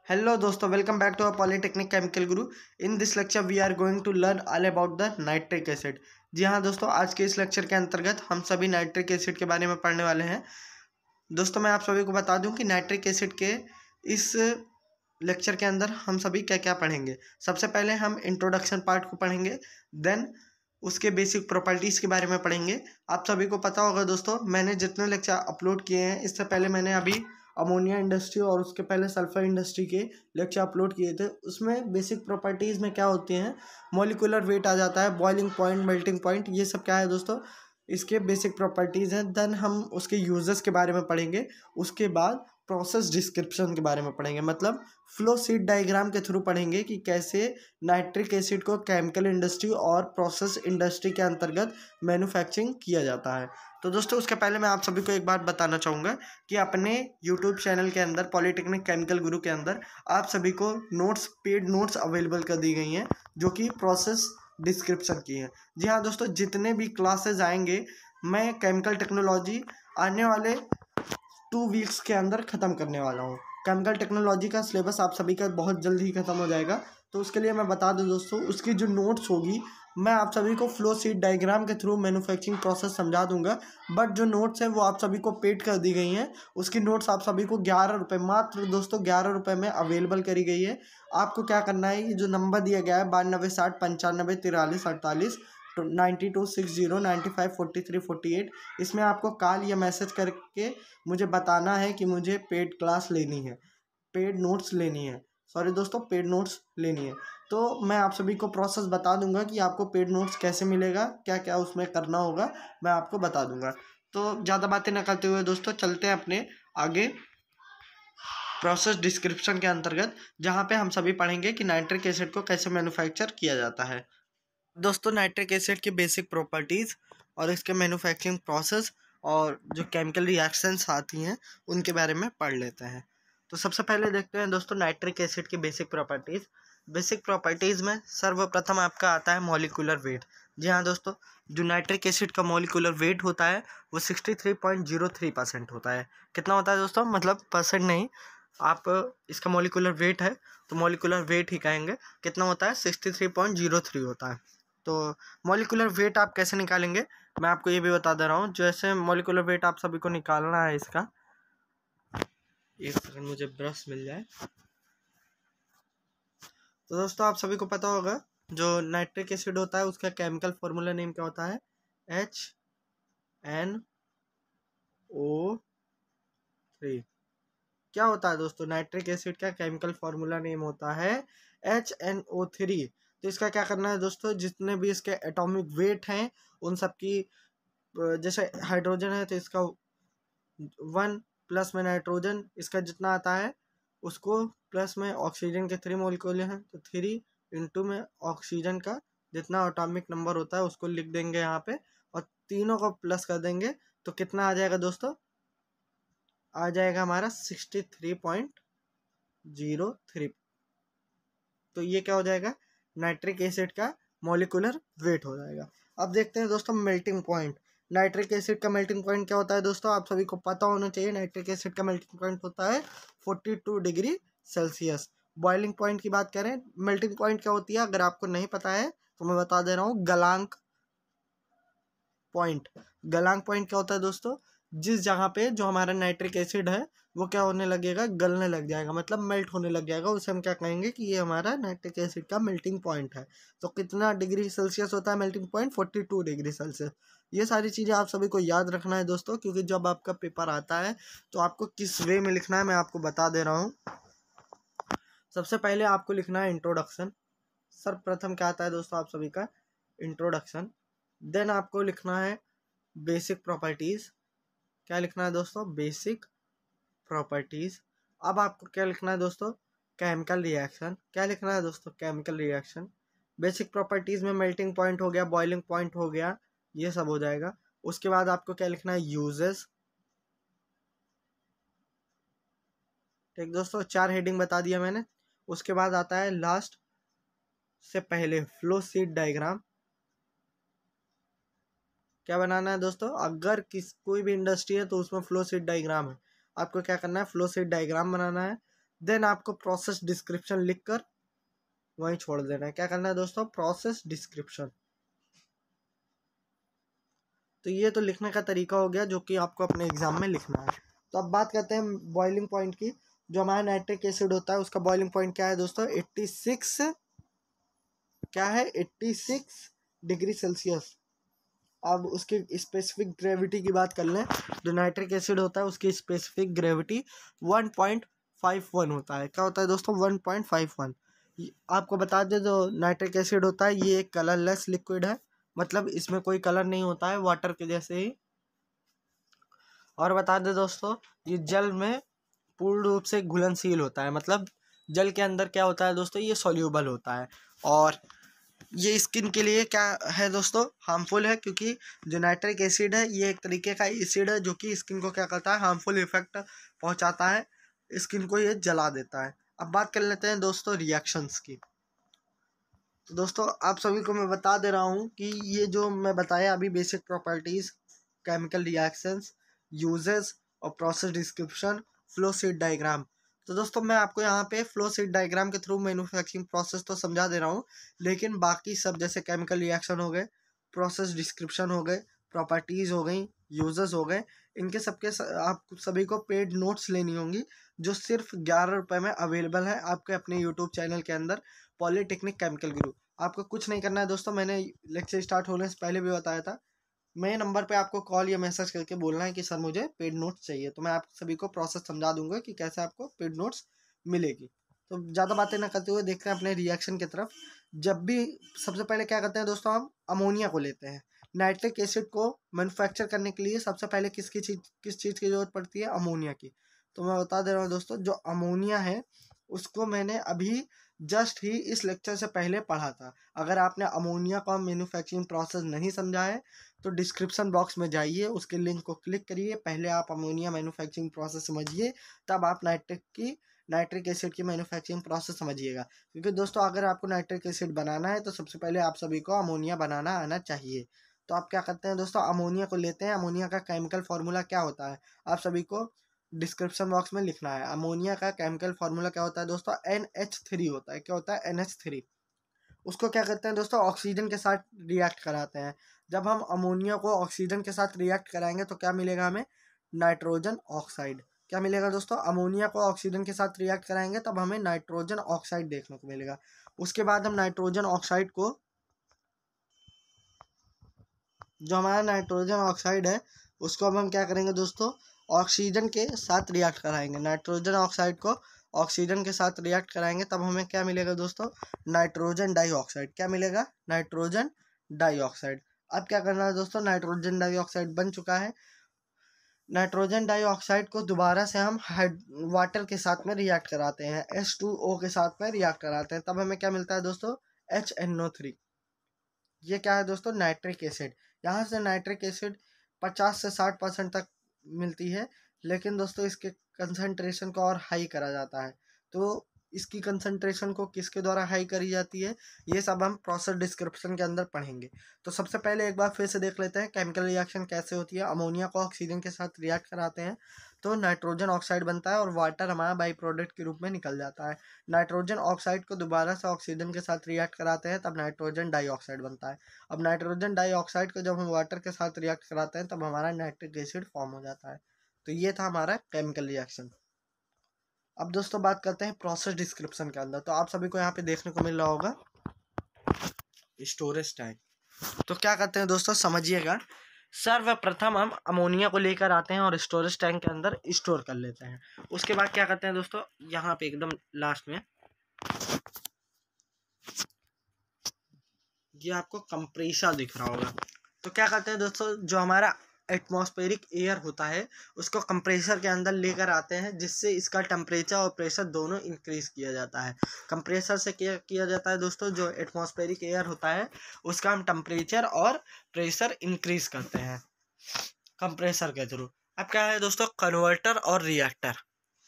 Hello दोस्तों, welcome back to our Polytechnic Chemical Guru. In this lecture we are going to learn all about the nitric acid. जी हाँ दोस्तों, आज के इस lecture के अंतर्गत हम सभी नाइट्रिक एसिड के बारे में पढ़ने वाले हैं। दोस्तों मैं आप सभी को बता दूं कि नाइट्रिक एसिड के इस लेक्चर के अंदर हम सभी क्या क्या पढ़ेंगे। सबसे पहले हम इंट्रोडक्शन पार्ट को पढ़ेंगे, देन उसके बेसिक प्रॉपर्टीज़ के बारे में पढ़ेंगे। आप सभी को पता होगा दोस्तों, मैंने जितने लेक्चर अपलोड किए हैं, इससे पहले मैंने अभी अमोनिया इंडस्ट्री और उसके पहले सल्फर इंडस्ट्री के लेक्चर अपलोड किए थे। उसमें बेसिक प्रॉपर्टीज़ में क्या होती हैं, मॉलिक्यूलर वेट आ जाता है, बॉइलिंग पॉइंट, मेल्टिंग पॉइंट, ये सब क्या है दोस्तों, इसके बेसिक प्रॉपर्टीज़ हैं। देन हम उसके यूजेस के बारे में पढ़ेंगे। उसके बाद प्रोसेस डिस्क्रिप्शन के बारे में पढ़ेंगे, मतलब फ्लो शीट डायग्राम के थ्रू पढ़ेंगे कि कैसे नाइट्रिक एसिड को केमिकल इंडस्ट्री और प्रोसेस इंडस्ट्री के अंतर्गत मैन्युफैक्चरिंग किया जाता है। तो दोस्तों उसके पहले मैं आप सभी को एक बात बताना चाहूँगा कि अपने यूट्यूब चैनल के अंदर पॉलीटेक्निक केमिकल गुरु के अंदर आप सभी को नोट्स, पेड नोट्स अवेलेबल कर दी गई हैं, जो कि प्रोसेस डिस्क्रिप्शन की है। जी हाँ दोस्तों, जितने भी क्लासेस आएंगे मैं केमिकल टेक्नोलॉजी आने वाले 2 वीक्स के अंदर ख़त्म करने वाला हूँ। केमिकल टेक्नोलॉजी का सिलेबस आप सभी का बहुत जल्द ही ख़त्म हो जाएगा। तो उसके लिए मैं बता दूं दोस्तों, उसकी जो नोट्स होगी मैं आप सभी को फ्लो शीट डायग्राम के थ्रू मैन्युफैक्चरिंग प्रोसेस समझा दूंगा। बट जो नोट्स हैं वो आप सभी को पेड कर दी गई हैं। उसकी नोट्स आप सभी को 11 रुपये, मात्र दोस्तों 11 रुपये में अवेलेबल करी गई है। आपको क्या करना है, ये जो नंबर दिया गया है 9260954348 9260954348, इसमें आपको कॉल या मैसेज करके मुझे बताना है कि मुझे पेड क्लास लेनी है, पेड नोट्स लेनी है, सॉरी दोस्तों पेड नोट्स लेनी है। तो मैं आप सभी को प्रोसेस बता दूंगा कि आपको पेड नोट्स कैसे मिलेगा, क्या क्या उसमें करना होगा, मैं आपको बता दूंगा। तो ज़्यादा बातें न करते हुए दोस्तों चलते हैं अपने आगे प्रोसेस डिस्क्रिप्शन के अंतर्गत, जहाँ पे हम सभी पढ़ेंगे कि नाइट्रिक एसिड को कैसे मैन्युफैक्चर किया जाता है। दोस्तों नाइट्रिक एसिड की बेसिक प्रॉपर्टीज़ और इसके मैन्युफैक्चरिंग प्रोसेस और जो केमिकल रिएक्शंस आती हैं उनके बारे में पढ़ लेते हैं। तो सबसे पहले देखते हैं दोस्तों नाइट्रिक एसिड की बेसिक प्रॉपर्टीज़। बेसिक प्रॉपर्टीज़ में सर्वप्रथम आपका आता है मॉलिक्यूलर वेट। जी हाँ दोस्तों, जो नाइट्रिक एसिड का मॉलिक्यूलर वेट होता है वो 63.03% होता है। कितना होता है दोस्तों, मतलब परसेंट नहीं, आप इसका मॉलिक्यूलर वेट है तो मॉलिक्यूलर वेट ही कहेंगे। कितना होता है, 63.03 होता है। तो मॉलिक्यूलर वेट आप कैसे निकालेंगे, मैं आपको ये भी बता दे रहा हूँ। जैसे मॉलिक्यूलर वेट आप सभी को निकालना है इसका, एक सेकंड मुझे ब्रश मिल जाए। तो दोस्तों आप सभी को पता होगा जो नाइट्रिक एसिड होता है उसका केमिकल फॉर्मूला नेम क्या होता है, HNO3। क्या होता है दोस्तों, नाइट्रिक एसिड का केमिकल फार्मूला नेम होता है HNO3। तो इसका क्या करना है दोस्तों, जितने भी इसके एटॉमिक वेट हैं उन सब की, जैसे हाइड्रोजन है तो इसका 1 प्लस में नाइट्रोजन, इसका जितना आता है उसको प्लस में ऑक्सीजन के 3 मॉलिक्यूल हैं तो 3 इंटू में ऑक्सीजन का जितना एटॉमिक नंबर होता है उसको लिख देंगे यहाँ पे, और तीनों को प्लस कर देंगे तो कितना आ जाएगा दोस्तों, आ जाएगा हमारा 63.03। तो ये क्या हो जाएगा, नाइट्रिक एसिड का मॉलिक्यूलर वेट हो जाएगा। अब देखते हैं दोस्तों मेल्टिंग पॉइंट। नाइट्रिक एसिड का मेल्टिंग पॉइंट क्या होता है दोस्तों, आप सभी को पता होना चाहिए। नाइट्रिक एसिड का मेल्टिंग पॉइंट होता है 42 डिग्री सेल्सियस। बॉइलिंग पॉइंट की बात करें, मेल्टिंग पॉइंट क्या होती है अगर आपको नहीं पता है तो मैं बता दे रहा हूँ, गलांक पॉइंट। गलांक पॉइंट क्या होता है दोस्तों, जिस जगह पे जो हमारा नाइट्रिक एसिड है वो क्या होने लगेगा, गलने लग जाएगा, मतलब मेल्ट होने लग जाएगा, उसे हम क्या कहेंगे कि ये हमारा नाइट्रिक एसिड का मेल्टिंग पॉइंट है। तो कितना डिग्री सेल्सियस होता है मेल्टिंग पॉइंट, 42 डिग्री सेल्सियस। ये सारी चीज़ें आप सभी को याद रखना है दोस्तों, क्योंकि जब आपका पेपर आता है तो आपको किस वे में लिखना है मैं आपको बता दे रहा हूँ। सबसे पहले आपको लिखना है इंट्रोडक्शन। सर्वप्रथम क्या आता है दोस्तों आप सभी का, इंट्रोडक्शन। देन आपको लिखना है बेसिक प्रॉपर्टीज़। क्या लिखना है दोस्तों, बेसिक प्रॉपर्टीज़। अब आपको क्या लिखना है दोस्तों, केमिकल रिएक्शन। क्या लिखना है दोस्तों, केमिकल रिएक्शन। बेसिक प्रॉपर्टीज़ में मेल्टिंग पॉइंट हो गया, बॉइलिंग पॉइंट हो गया, ये सब हो जाएगा। उसके बाद आपको क्या लिखना है, यूजेस। ठीक दोस्तों, 4 हेडिंग बता दिया मैंने। उसके बाद आता है लास्ट से पहले फ्लो शीट डायग्राम। क्या बनाना है दोस्तों, अगर कोई भी इंडस्ट्री है तो उसमें फ्लो शीट डायग्राम है, आपको क्या करना है, फ्लो शीट डायग्राम बनाना है। देन आपको प्रोसेस डिस्क्रिप्शन लिख कर वहीं छोड़ देना है। क्या करना है दोस्तों, प्रोसेस डिस्क्रिप्शन। तो ये तो लिखने का तरीका हो गया जो कि आपको अपने एग्जाम में लिखना है। तो अब बात करते हैं बॉइलिंग पॉइंट की। जो हमारा नाइट्रिक एसिड होता है उसका बॉइलिंग पॉइंट क्या है दोस्तों, 86, क्या है 86 डिग्री सेल्सियस। अब उसकी स्पेसिफिक ग्रेविटी की बात कर लें, जो नाइट्रिक एसिड होता है उसकी स्पेसिफिक ग्रेविटी 1.51 होता है। क्या होता है दोस्तों, 1.51। आपको बता दें जो नाइट्रिक एसिड होता है ये एक कलरलेस लिक्विड है, मतलब इसमें कोई कलर नहीं होता है, वाटर के जैसे ही। और बता दें दोस्तों ये जल में पूर्ण रूप से घुलनशील होता है, मतलब जल के अंदर क्या होता है दोस्तों, ये सॉल्यूबल होता है। और ये स्किन के लिए क्या है दोस्तों, हार्मफुल है, क्योंकि जो नाइट्रिक एसिड है ये एक तरीके का एसिड है जो कि स्किन को क्या करता है, हार्मफुल इफेक्ट पहुंचाता है, स्किन को ये जला देता है। अब बात कर लेते हैं दोस्तों रिएक्शंस की। तो दोस्तों आप सभी को मैं बता दे रहा हूँ कि ये जो मैं बताया अभी basic properties, chemical reactions, uses और process description, flow sheet diagram. तो दोस्तों मैं आपको यहाँ पे फ्लो शीट डायग्राम के थ्रू मैन्युफैक्चरिंग प्रोसेस तो समझा दे रहा हूँ, लेकिन बाकी सब जैसे केमिकल रिएक्शन हो गए, प्रोसेस डिस्क्रिप्शन हो गए, प्रॉपर्टीज हो गई, यूजेस हो गए, इनके सबके आप सभी को पेड नोट्स लेनी होंगी, जो सिर्फ 11 रुपये में अवेलेबल है आपके अपने यूट्यूब चैनल के अंदर, पॉलीटेक्निक केमिकल गुरु। आपको कुछ नहीं करना है दोस्तों, मैंने लेक्चर स्टार्ट होने से पहले भी बताया था, मेरे नंबर पे आपको कॉल या मैसेज करके बोलना है कि सर मुझे पेड नोट्स चाहिए, तो मैं आप सभी को प्रोसेस समझा दूंगा कि कैसे आपको पेड नोट्स मिलेगी। तो ज़्यादा बातें ना करते हुए देखते हैं अपने रिएक्शन की तरफ। जब भी सबसे पहले क्या करते हैं दोस्तों, हम अमोनिया को लेते हैं। नाइट्रिक एसिड को मैन्युफैक्चर करने के लिए सबसे पहले किस चीज़ की ज़रूरत पड़ती है, अमोनिया की। तो मैं बता दे रहा हूँ दोस्तों, जो अमोनिया है उसको मैंने अभी जस्ट ही इस लेक्चर से पहले पढ़ा था। अगर आपने अमोनिया का मैन्युफैक्चरिंग प्रोसेस नहीं समझा है तो डिस्क्रिप्शन बॉक्स में जाइए, उसके लिंक को क्लिक करिए, पहले आप अमोनिया मैन्युफैक्चरिंग प्रोसेस समझिए, तब आप नाइट्रिक एसिड की मैन्युफैक्चरिंग प्रोसेस समझिएगा। क्योंकि दोस्तों अगर आपको नाइट्रिक एसिड बनाना है तो सबसे पहले आप सभी को अमोनिया बनाना आना चाहिए। तो आप क्या करते हैं दोस्तों, अमोनिया को लेते हैं। अमोनिया का केमिकल फार्मूला क्या होता है आप सभी को डिस्क्रिप्शन बॉक्स में लिखना है। अमोनिया का केमिकल फार्मूला क्या होता है दोस्तों, NH3 होता है। क्या होता है, NH3। उसको क्या करते हैं दोस्तों, ऑक्सीजन के साथ रिएक्ट कराते हैं। जब हम अमोनिया को ऑक्सीजन के साथ रिएक्ट कराएंगे तो क्या मिलेगा हमें, नाइट्रोजन ऑक्साइड। क्या मिलेगा दोस्तों, अमोनिया को ऑक्सीजन के साथ रिएक्ट कराएंगे तब हमें नाइट्रोजन ऑक्साइड देखने को मिलेगा। उसके बाद हम नाइट्रोजन ऑक्साइड को, जो हमारा नाइट्रोजन ऑक्साइड है उसको अब हम क्या करेंगे दोस्तों, ऑक्सीजन के साथ रिएक्ट कराएंगे। नाइट्रोजन ऑक्साइड को ऑक्सीजन के साथ रिएक्ट कराएंगे तब हमें क्या मिलेगा दोस्तों, नाइट्रोजन डाइऑक्साइड। क्या मिलेगा, नाइट्रोजन डाइऑक्साइड। अब क्या करना है दोस्तों, नाइट्रोजन डाइऑक्साइड बन चुका है। नाइट्रोजन डाइऑक्साइड को दोबारा से हम वाटर के साथ में रिएक्ट कराते हैं, H2O के साथ में रिएक्ट कराते हैं, तब हमें क्या मिलता है दोस्तों, HNO3। ये क्या है दोस्तों, नाइट्रिक एसिड। यहाँ से नाइट्रिक एसिड 50 से 60% तक मिलती है, लेकिन दोस्तों इसके कंसंट्रेशन को और हाई करा जाता है। तो इसकी कंसंट्रेशन को किसके द्वारा हाई करी जाती है, ये सब हम प्रोसेस डिस्क्रिप्शन के अंदर पढ़ेंगे। तो सबसे पहले एक बार फिर से देख लेते हैं केमिकल रिएक्शन कैसे होती है। अमोनिया को ऑक्सीजन के साथ रिएक्ट कराते हैं तो नाइट्रोजन ऑक्साइड बनता है और वाटर हमारा बाई प्रोडक्ट के रूप में निकल जाता है। नाइट्रोजन ऑक्साइड को दोबारा से ऑक्सीजन के साथ रिएक्ट कराते हैं तब नाइट्रोजन डाइऑक्साइड बनता है। अब नाइट्रोजन डाइऑक्साइड को जब हम वाटर के साथ रिएक्ट कराते हैं तब हमारा नाइट्रिक एसिड फॉर्म हो जाता है। तो ये था हमारा केमिकल रिएक्शन। अब दोस्तों बात करते हैं प्रोसेस डिस्क्रिप्शन के अंदर। तो आप सभी को यहाँ पे देखने को मिल रहा होगा स्टोरेज टैंक। तो क्या करते हैं दोस्तों, समझिएगा। सर्वप्रथम हम अमोनिया को लेकर आते हैं और स्टोरेज टैंक के अंदर स्टोर कर लेते हैं। उसके बाद क्या करते हैं दोस्तों, यहाँ पे एकदम लास्ट में ये आपको कंप्रेसर दिख रहा होगा। तो क्या करते हैं दोस्तों, जो हमारा एटमॉस्फेरिक एयर होता है उसको कंप्रेसर के अंदर लेकर आते हैं, जिससे इसका टेम्परेचर और प्रेशर दोनों इंक्रीज किया जाता है। कंप्रेसर से क्या किया जाता है दोस्तों, जो एटमॉस्फेरिक एयर होता है उसका हम टेम्परेचर और प्रेशर इंक्रीज करते हैं कंप्रेसर के थ्रू। अब क्या है दोस्तों, कन्वर्टर और रिएक्टर।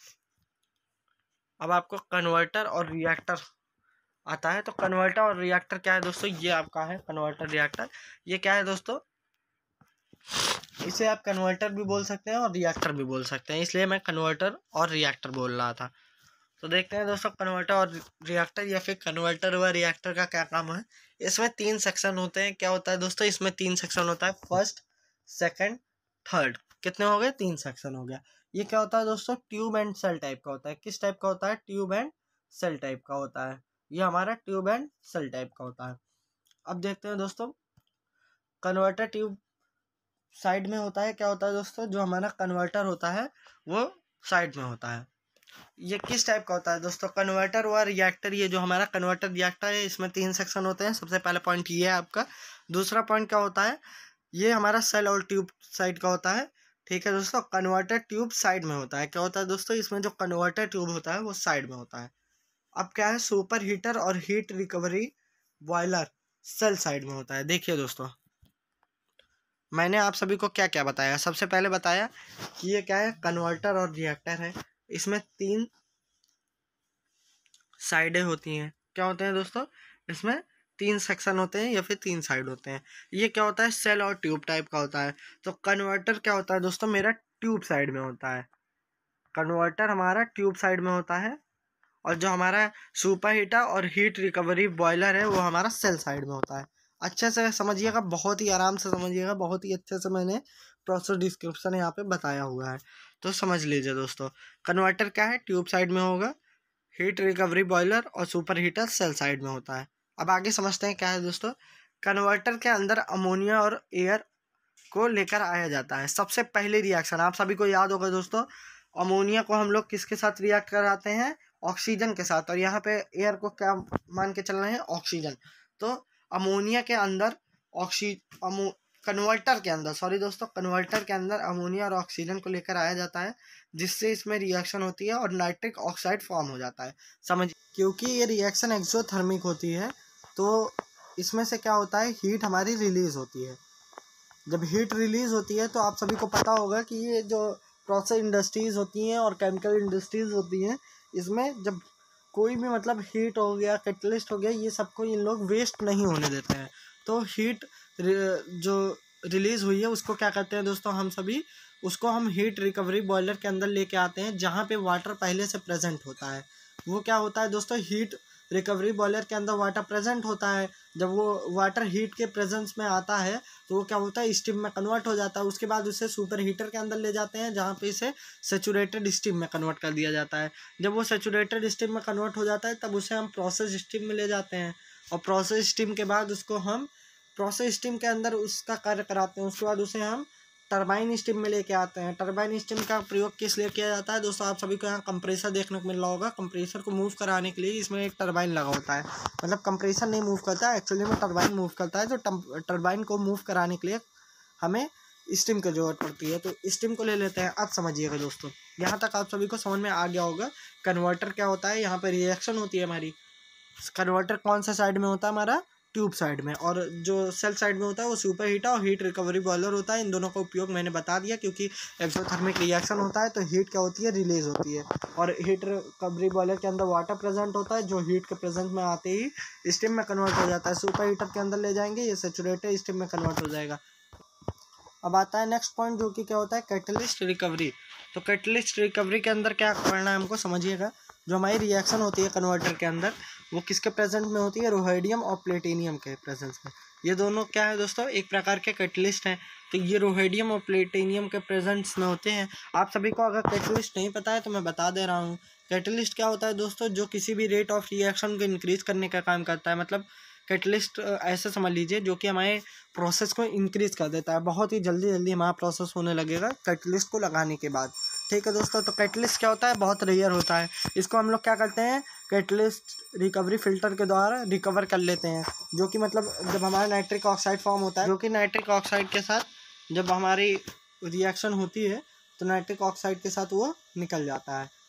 अब आपको कन्वर्टर और रिएक्टर आता है। तो कन्वर्टर और रिएक्टर क्या है दोस्तों, ये आपका है कन्वर्टर रिएक्टर। ये क्या है दोस्तों, इसे आप कन्वर्टर भी बोल सकते हैं और रिएक्टर भी बोल सकते हैं, इसलिए मैं कन्वर्टर और रिएक्टर बोल रहा था। तो देखते हैं दोस्तों कन्वर्टर और रिएक्टर या फिर कन्वर्टर व रिएक्टर का क्या काम है। इसमें 3 सेक्शन होते हैं। क्या होता है दोस्तों, इसमें 3 सेक्शन होता है, फर्स्ट, सेकंड, थर्ड। कितने हो गए? 3 सेक्शन हो गया। ये क्या होता है दोस्तों, ट्यूब एंड सेल टाइप का होता है। किस टाइप का होता है? ट्यूब एंड सेल टाइप का होता है। ये हमारा ट्यूब एंड सेल टाइप का होता है। अब देखते हैं दोस्तों, कन्वर्टर ट्यूब साइड में होता है। क्या होता है दोस्तों, जो हमारा कन्वर्टर होता है वो साइड में होता है। ये किस टाइप का होता है दोस्तों, कन्वर्टर व रिएक्टर। ये जो हमारा कन्वर्टर रिएक्टर है, इसमें 3 सेक्शन होते हैं। सबसे पहला पॉइंट ये है आपका। दूसरा पॉइंट क्या होता है, ये हमारा सेल और ट्यूब साइड का होता है। ठीक है दोस्तों, कन्वर्टर ट्यूब साइड में होता है। क्या होता है दोस्तों, इसमें जो कन्वर्टर ट्यूब होता है वो साइड में होता है। अब क्या है, सुपर हीटर और heat recovery boiler shell side में होता है। देखिए दोस्तों, मैंने आप सभी को क्या क्या बताया। सबसे पहले बताया कि ये क्या है, कन्वर्टर और रिएक्टर है। इसमें 3 साइडें होती हैं। क्या होते हैं दोस्तों, इसमें 3 सेक्शन होते हैं या फिर 3 साइड होते हैं। ये क्या होता है, सेल और ट्यूब टाइप का होता है। तो कन्वर्टर क्या होता है दोस्तों, मेरा ट्यूब साइड में होता है। कन्वर्टर हमारा ट्यूब साइड में होता है। और जो हमारा सुपर हीटर और हीट रिकवरी बॉयलर है वो हमारा सेल साइड में होता है। अच्छे से समझिएगा, बहुत ही आराम से समझिएगा, बहुत ही अच्छे से मैंने प्रोसेस डिस्क्रिप्शन यहाँ पे बताया हुआ है, तो समझ लीजिए दोस्तों। कन्वर्टर क्या है, ट्यूब साइड में होगा। हीट रिकवरी बॉयलर और सुपर हीटर सेल साइड में होता है। अब आगे समझते हैं क्या है दोस्तों। कन्वर्टर के अंदर अमोनिया और एयर को लेकर आया जाता है। सबसे पहले रिएक्शन आप सभी को याद होगा दोस्तों, अमोनिया को हम लोग किसके साथ रिएक्ट कराते हैं, ऑक्सीजन के साथ। और यहाँ पे एयर को क्या मान के चल रहे हैं, ऑक्सीजन। तो अमोनिया के अंदर कन्वर्टर के अंदर, सॉरी दोस्तों, कन्वर्टर के अंदर अमोनिया और ऑक्सीजन को लेकर आया जाता है, जिससे इसमें रिएक्शन होती है और नाइट्रिक ऑक्साइड फॉर्म हो जाता है। समझ, क्योंकि ये रिएक्शन एक्सोथर्मिक होती है, तो इसमें से क्या होता है, हीट हमारी रिलीज होती है। जब हीट रिलीज होती है तो आप सभी को पता होगा कि ये जो प्रोसेस इंडस्ट्रीज़ होती हैं और केमिकल इंडस्ट्रीज़ होती हैं, इसमें जब कोई भी मतलब हीट हो गया, कैटलिस्ट हो गया, ये सबको इन लोग वेस्ट नहीं होने देते हैं। तो हीट जो रिलीज़ हुई है उसको क्या करते हैं दोस्तों, हम सभी उसको हम हीट रिकवरी बॉयलर के अंदर लेके आते हैं, जहाँ पे वाटर पहले से प्रेजेंट होता है। वो क्या होता है दोस्तों, हीट रिकवरी बॉयलर के अंदर वाटर प्रेजेंट होता है। जब वो वाटर हीट के प्रेजेंस में आता है तो वो क्या होता है, स्टीम में कन्वर्ट हो जाता है। उसके बाद उसे सुपर हीटर के अंदर ले जाते हैं, जहाँ पे इसे सेचुरेटेड स्टीम में कन्वर्ट कर दिया जाता है। जब वो सेचुरेटेड स्टीम में कन्वर्ट हो जाता है तब उसे हम प्रोसेस स्टीम में ले जाते हैं, और प्रोसेस स्टीम के बाद उसको हम प्रोसेस स्टीम के अंदर उसका कार्य कराते हैं। उसके बाद उसे हम टरबाइन स्टीम में लेके आते हैं। टरबाइन स्टीम का प्रयोग किस लिए किया जाता है दोस्तों, आप सभी को यहाँ कंप्रेसर देखने को मिल रहा होगा। कंप्रेसर को मूव कराने के लिए इसमें एक टरबाइन लगा होता है। मतलब कंप्रेसर नहीं मूव करता है, एक्चुअली में टरबाइन मूव करता है। जो टरबाइन को मूव कराने के लिए हमें स्टीम की जरूरत पड़ती है, तो स्टीम को ले लेते हैं। अब समझिएगा दोस्तों, यहाँ तक आप सभी को समझ में आ गया होगा कन्वर्टर क्या होता है। यहाँ पर रिएक्शन होती है हमारी। कन्वर्टर कौन सा साइड में होता है, हमारा ट्यूब साइड में, और जो सेल साइड में होता है वो सुपर हीटर और हीट रिकवरी बॉयलर होता है। इन दोनों का उपयोग मैंने बता दिया, क्योंकि एक्सोथर्मिक रिएक्शन होता है तो हीट क्या होती है, रिलीज होती है। और हीट रिकवरी बॉयलर के अंदर वाटर प्रेजेंट होता है, जो हीट के प्रेजेंट में आते ही स्टीम में कन्वर्ट हो जाता है। सुपर हीटर के अंदर ले जाएंगे, ये सेचुरेटेड स्टीम में कन्वर्ट हो जाएगा। अब आता है नेक्स्ट पॉइंट, जो कि क्या होता है, कैटलिस्ट रिकवरी। तो कैटलिस्ट रिकवरी के अंदर क्या करना है हमको, समझिएगा। जो हमारी रिएक्शन होती है कन्वर्टर के अंदर, वो किसके प्रेजेंट में होती है, रोहेडियम और प्लेटिनियम के प्रेजेंस में। ये दोनों क्या है दोस्तों, एक प्रकार के कैटलिस्ट हैं। तो ये रोहेडियम और प्लेटिनियम के प्रेजेंस में होते हैं। आप सभी को अगर कैटलिस्ट नहीं पता है तो मैं बता दे रहा हूँ। कैटलिस्ट क्या होता है दोस्तों, जो किसी भी रेट ऑफ रिएक्शन को इंक्रीज करने का काम करता है। मतलब कैटलिस्ट ऐसे समझ लीजिए, जो कि हमारे प्रोसेस को इंक्रीज कर देता है। बहुत ही जल्दी जल्दी हमारा प्रोसेस होने लगेगा कैटलिस्ट को लगाने के बाद। ठीक है दोस्तों, तो कैटलिस्ट क्या होता है, बहुत रेयर होता है। इसको हम लोग क्या करते हैं, कैटलिस्ट रिकवरी फिल्टर के द्वारा रिकवर कर लेते हैं। जो कि मतलब जब हमारा नाइट्रिक ऑक्साइड फॉर्म होता है, जो कि नाइट्रिक ऑक्साइड के साथ जब हमारी रिएक्शन होती है तो नाइट्रिक ऑक्साइड के साथ वो निकल जाता है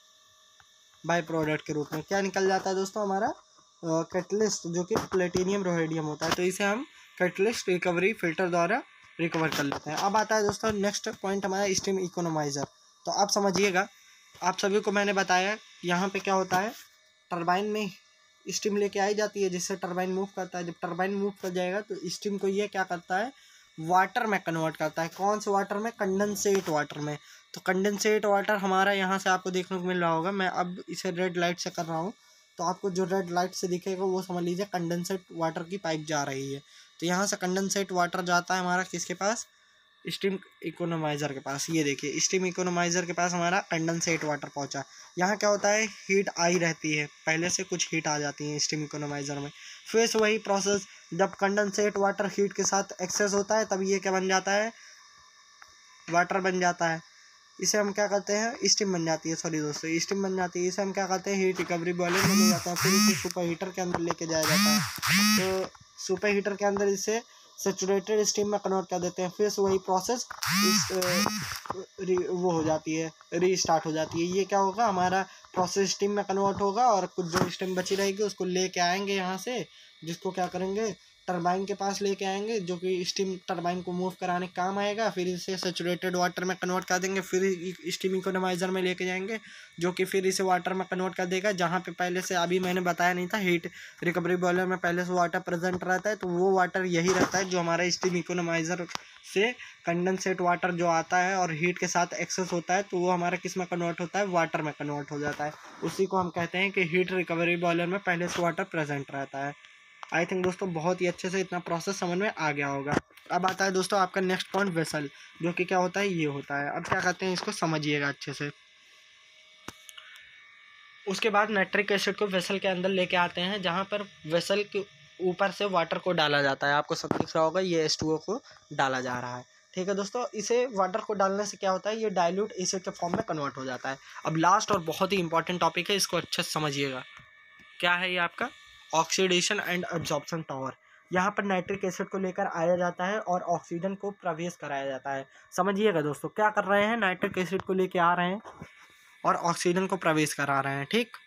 बाय प्रोडक्ट के रूप में। क्या निकल जाता है दोस्तों, हमारा कैटलिस्ट, जो कि प्लेटिनियम रोहेडियम होता है। तो इसे हम कैटलिस्ट रिकवरी फिल्टर द्वारा रिकवर कर लेते हैं। अब आता है दोस्तों नेक्स्ट पॉइंट हमारा, स्टीम इकोनोमाइज़र। तो आप समझिएगा, आप सभी को मैंने बताया यहाँ पे क्या होता है, टरबाइन में स्टीम लेके आई जाती है, जिससे टरबाइन मूव करता है। जब टरबाइन मूव कर जाएगा तो स्टीम को ये क्या करता है, वाटर में कन्वर्ट करता है। कौन से वाटर में? कंडेंसेट वाटर में। तो कंडेंसेट वाटर हमारा यहाँ से आपको देखने को मिल रहा होगा। मैं अब इसे रेड लाइट से कर रहा हूँ, तो आपको जो रेड लाइट से दिखेगा वो समझ लीजिए कंडेंसेट वाटर की पाइप जा रही है। तो यहाँ से कंडेंसेट वाटर जाता है हमारा किसके पास? स्टीम इकोनोमाइज़र के पास। ये देखिए स्टीम इकोनोमाइज़र के पास हमारा कंडेंसेट वाटर पहुंचा। यहाँ क्या होता है, हीट आई रहती है, पहले से कुछ हीट आ जाती है स्टीम इकोनोमाइज़र में। फिर से वही प्रोसेस, जब कंडेंसेट वाटर हीट के साथ एक्सेस होता है तब ये क्या बन जाता है? वाटर बन जाता है। इसे हम क्या करते हैं? स्टीम बन जाती है, सॉरी दोस्तों, स्टीम बन जाती है। इसे हम क्या करते हैं? हीट रिकवरी बॉयलर में ले जाते हैं, फिर इसे सुपर हीटर के अंदर लेके जाया जाता है। तो सुपर हीटर के अंदर इसे सेचुरेटेड स्टीम में कन्वर्ट कर देते हैं। फिर से वही प्रोसेस वो हो जाती है, रीस्टार्ट हो जाती है। ये क्या होगा, हमारा प्रोसेस स्टीम में कन्वर्ट होगा और कुछ जो स्टीम बची रहेगी उसको लेके आएंगे यहाँ से, जिसको क्या करेंगे? टरबाइन के पास लेके आएंगे, जो कि स्टीम टरबाइन को मूव कराने का काम आएगा। फिर इसे सेचुरेटेड वाटर में कन्वर्ट कर देंगे, फिर स्टीम इकोनोमाइज़र में लेके जाएंगे, जो कि फिर इसे वाटर में कन्वर्ट कर देगा। जहाँ पे पहले से अभी मैंने बताया नहीं था, हीट रिकवरी बॉयलर में पहले से वाटर प्रेजेंट रहता है, तो वो वाटर यही रहता है जो हमारा स्टीम इकोनोमाइज़र से कंडेंसेट वाटर जो आता है और हीट के साथ एक्सेस होता है, तो वो हमारा किस में कन्वर्ट होता है? वाटर में कन्वर्ट हो जाता है। उसी को हम कहते हैं कि हीट रिकवरी बॉयलर में पहले से वाटर प्रेजेंट रहता है। आई थिंक दोस्तों बहुत ही अच्छे से इतना प्रोसेस समझ में आ गया होगा। अब आता है दोस्तों आपका नेक्स्ट पॉइंट, वेसल, जो कि क्या होता है? ये होता है। अब क्या कहते हैं, इसको समझिएगा अच्छे से। उसके बाद नाइट्रिक एसिड को वेसल के अंदर लेके आते हैं, जहाँ पर वेसल के ऊपर से वाटर को डाला जाता है। आपको सब दिख रहा होगा, ये H2O को डाला जा रहा है। ठीक है दोस्तों, इसे वाटर को डालने से क्या होता है? ये डाइल्यूट एसिड के फॉर्म में कन्वर्ट हो जाता है। अब लास्ट और बहुत ही इंपॉर्टेंट टॉपिक है, इसको अच्छे से समझिएगा। क्या है ये आपका? Oxidation and absorption tower. यहाँ पर नाइट्रिक एसिड को लेकर आया जाता है और ऑक्सीजन को प्रवेश कराया जाता है। समझिएगा दोस्तों, क्या कर रहे हैं? नाइट्रिक एसिड को लेके आ रहे हैं और ऑक्सीजन को प्रवेश करा रहे हैं।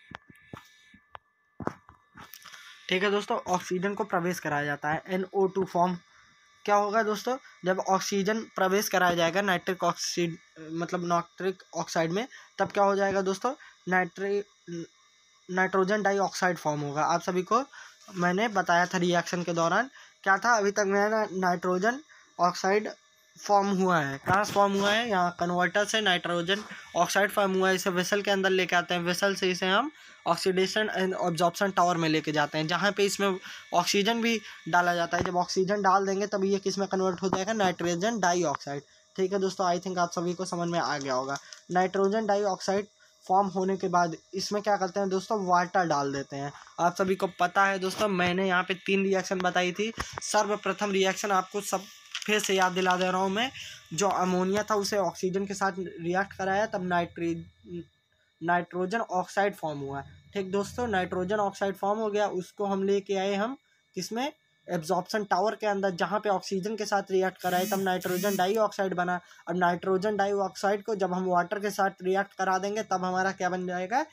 ठीक है दोस्तों, ऑक्सीजन को प्रवेश कराया जाता है। NO2 फॉर्म क्या होगा दोस्तों? जब ऑक्सीजन प्रवेश कराया जाएगा नाइट्रिक ऑक्साइड में, तब क्या हो जाएगा दोस्तों? नाइट्रोजन डाइऑक्साइड फॉर्म होगा। आप सभी को मैंने बताया था रिएक्शन के दौरान, क्या था अभी तक मैंने? नाइट्रोजन ऑक्साइड फॉर्म हुआ है। कहाँ फॉर्म हुआ है? यहाँ कन्वर्टर से नाइट्रोजन ऑक्साइड फॉर्म हुआ है। इसे वेसल के अंदर लेके आते हैं, वेसल से इसे हम ऑक्सीडेशन एंड एब्जॉर्प्शन टावर में लेके जाते हैं, जहाँ पे इसमें ऑक्सीजन भी डाला जाता है। जब ऑक्सीजन डाल देंगे तब ये किस में कन्वर्ट हो जाएगा? Nitrogen dioxide. ठीक है दोस्तों, आई थिंक आप सभी को समझ में आ गया होगा। नाइट्रोजन डाइऑक्साइड फॉर्म होने के बाद इसमें क्या करते हैं दोस्तों? वाटर डाल देते हैं। आप सभी को पता है दोस्तों, मैंने यहाँ पे 3 रिएक्शन बताई थी। सर्वप्रथम रिएक्शन आपको सब फिर से याद दिला दे रहा हूँ मैं, जो अमोनिया था उसे ऑक्सीजन के साथ रिएक्ट कराया, तब नाइट्रोजन ऑक्साइड फॉर्म हुआ। ठीक दोस्तों, नाइट्रोजन ऑक्साइड फॉर्म हो गया, उसको हम लेके आए हम किसमें? एब्जॉर्प्शन टावर के अंदर, जहाँ पे ऑक्सीजन के साथ रिएक्ट कराए तब नाइट्रोजन डाइऑक्साइड बना। अब नाइट्रोजन डाइऑक्साइड को जब हम वाटर के साथ रिएक्ट करा देंगे तब हमारा क्या बन जाएगा?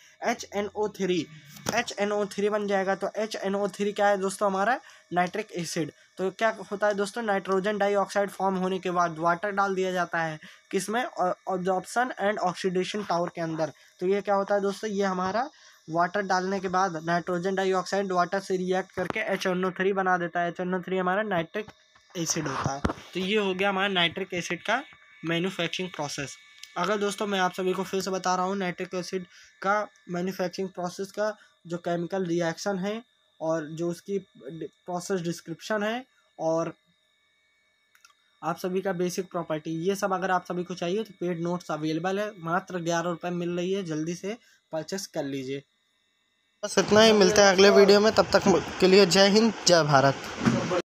HNO3 बन जाएगा। तो HNO3 क्या है दोस्तों? हमारा नाइट्रिक एसिड। तो क्या होता है दोस्तों? नाइट्रोजन डाइऑक्साइड फॉर्म होने के बाद वाटर डाल दिया जाता है किसमें? एब्जॉर्प्शन एंड ऑक्सीडेशन टावर के अंदर। तो ये क्या होता है दोस्तों? ये हमारा वाटर डालने के बाद नाइट्रोजन डाइऑक्साइड वाटर से रिएक्ट करके HNO3 बना देता है। HNO3 हमारा नाइट्रिक एसिड होता है। तो ये हो गया हमारा नाइट्रिक एसिड का मैन्युफैक्चरिंग प्रोसेस। अगर दोस्तों मैं आप सभी को फिर से बता रहा हूँ, नाइट्रिक एसिड का मैन्युफैक्चरिंग प्रोसेस का जो केमिकल रिएक्शन है और जो उसकी प्रोसेस डिस्क्रिप्शन है और आप सभी का बेसिक प्रॉपर्टी, ये सब अगर आप सभी को चाहिए तो पेड नोट्स अवेलेबल है, मात्र 11 रुपये मिल रही है, जल्दी से परचेस कर लीजिए। बस इतना ही, मिलते हैं अगले वीडियो में, तब तक के लिए जय हिंद जय भारत।